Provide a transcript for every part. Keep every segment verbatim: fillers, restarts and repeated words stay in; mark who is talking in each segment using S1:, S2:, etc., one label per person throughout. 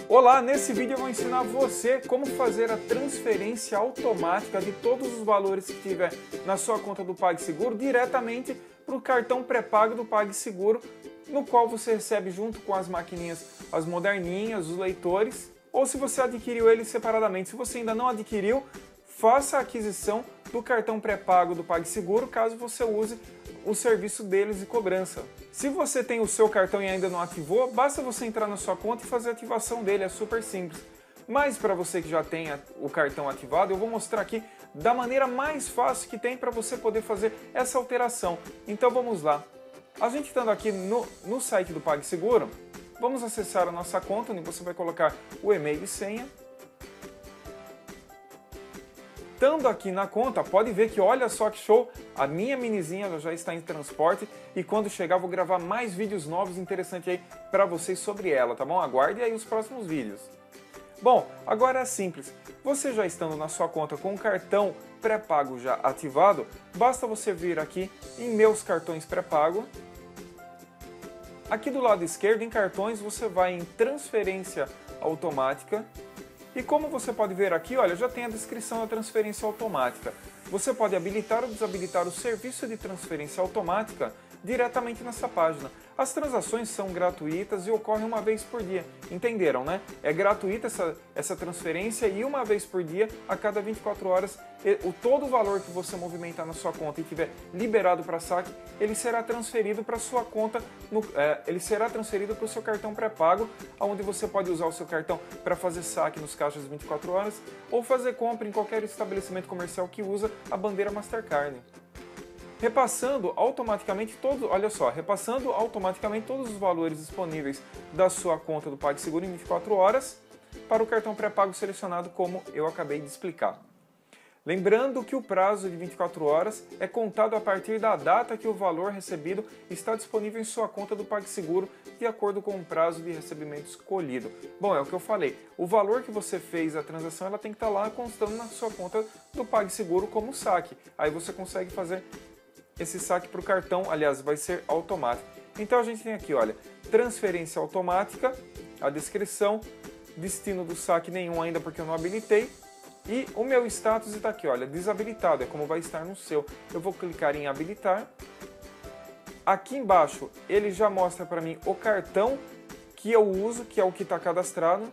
S1: Olá, nesse vídeo eu vou ensinar você como fazer a transferência automática de todos os valores que tiver na sua conta do PagSeguro diretamente para o cartão pré-pago do PagSeguro, no qual você recebe junto com as maquininhas, as moderninhas, os leitores, ou se você adquiriu eles separadamente. Se você ainda não adquiriu, faça a aquisição do cartão pré-pago do PagSeguro caso você use o serviço deles de cobrança. Se você tem o seu cartão e ainda não ativou, basta você entrar na sua conta e fazer a ativação dele, é super simples. Mas para você que já tem o cartão ativado, eu vou mostrar aqui da maneira mais fácil que tem para você poder fazer essa alteração. Então vamos lá. A gente estando aqui no, no site do PagSeguro, vamos acessar a nossa conta, onde você vai colocar o e-mail e senha. Estando aqui na conta, pode ver que olha só que show, a minha minizinha já está em transporte e quando chegar vou gravar mais vídeos novos interessantes aí para vocês sobre ela, tá bom? Aguarde aí os próximos vídeos. Bom, agora é simples, você já estando na sua conta com o cartão pré-pago já ativado, basta você vir aqui em meus cartões pré-pago. Aqui do lado esquerdo em cartões você vai em transferência automática. E como você pode ver aqui, olha, já tem a descrição da transferência automática. Você pode habilitar ou desabilitar o serviço de transferência automática diretamente nessa página. As transações são gratuitas e ocorrem uma vez por dia. Entenderam, né? É gratuita essa, essa transferência e uma vez por dia, a cada vinte e quatro horas, o todo o valor que você movimentar na sua conta e tiver liberado para saque, ele será transferido para sua conta, no, é, ele será transferido para o seu cartão pré-pago, onde você pode usar o seu cartão para fazer saque nos caixas vinte e quatro horas ou fazer compra em qualquer estabelecimento comercial que usa a bandeira Mastercard. Repassando automaticamente todos, olha só, repassando automaticamente todos os valores disponíveis da sua conta do PagSeguro em vinte e quatro horas para o cartão pré-pago selecionado, como eu acabei de explicar. Lembrando que o prazo de vinte e quatro horas é contado a partir da data que o valor recebido está disponível em sua conta do PagSeguro, de acordo com o prazo de recebimento escolhido. Bom, é o que eu falei, o valor que você fez a transação ela tem que estar lá constando na sua conta do PagSeguro como saque. Aí você consegue fazer esse saque para o cartão, aliás, vai ser automático. Então a gente tem aqui, olha, transferência automática, a descrição, destino do saque nenhum ainda porque eu não habilitei, e o meu status está aqui, olha, desabilitado, é como vai estar no seu. Eu vou clicar em habilitar. Aqui embaixo ele já mostra para mim o cartão que eu uso, que é o que está cadastrado,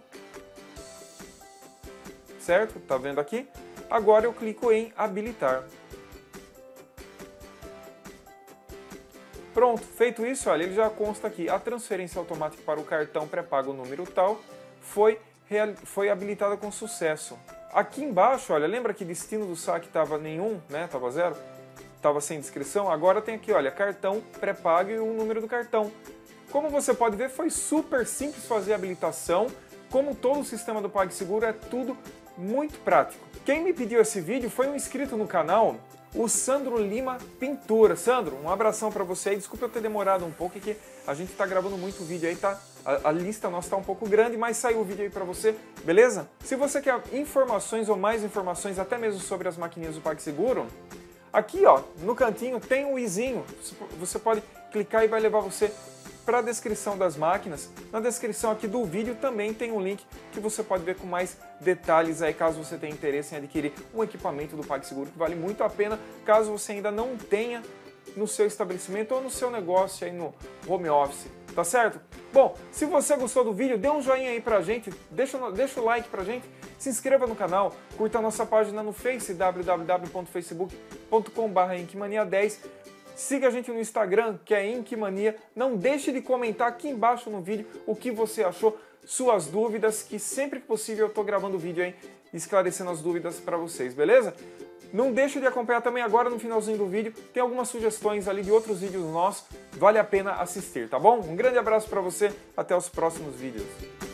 S1: certo? Tá vendo aqui? Agora eu clico em habilitar. Pronto, feito isso, olha, ele já consta aqui, a transferência automática para o cartão pré-pago número tal foi, foi habilitada com sucesso. Aqui embaixo, olha, lembra que destino do saque estava nenhum, né, estava zero? Estava sem descrição, agora tem aqui, olha, cartão pré-pago e o número do cartão. Como você pode ver, foi super simples fazer a habilitação, como todo o sistema do PagSeguro é tudo muito prático. Quem me pediu esse vídeo foi um inscrito no canal, o Sandro Lima Pintura. Sandro, um abração para você aí. Desculpa eu ter demorado um pouco, que a gente tá gravando muito vídeo aí, tá? A, a lista nossa tá um pouco grande, mas saiu o vídeo aí para você, beleza? Se você quer informações ou mais informações, até mesmo sobre as maquininhas do PagSeguro, aqui ó, no cantinho tem um izinho. Você pode clicar e vai levar você para a descrição das máquinas. Na descrição aqui do vídeo também tem um link que você pode ver com mais detalhes aí, caso você tenha interesse em adquirir um equipamento do PagSeguro, que vale muito a pena, caso você ainda não tenha no seu estabelecimento ou no seu negócio aí no home office, tá certo? Bom, se você gostou do vídeo, dê um joinha aí pra gente, deixa, deixa o like pra gente, se inscreva no canal, curta a nossa página no Face, w w w ponto facebook ponto com barra inkmania dez. Siga a gente no Instagram, que é Inkmania. Não deixe de comentar aqui embaixo no vídeo o que você achou, suas dúvidas, que sempre que possível eu estou gravando vídeo aí, esclarecendo as dúvidas para vocês, beleza? Não deixe de acompanhar também agora no finalzinho do vídeo, tem algumas sugestões ali de outros vídeos nossos, vale a pena assistir, tá bom? Um grande abraço para você, até os próximos vídeos.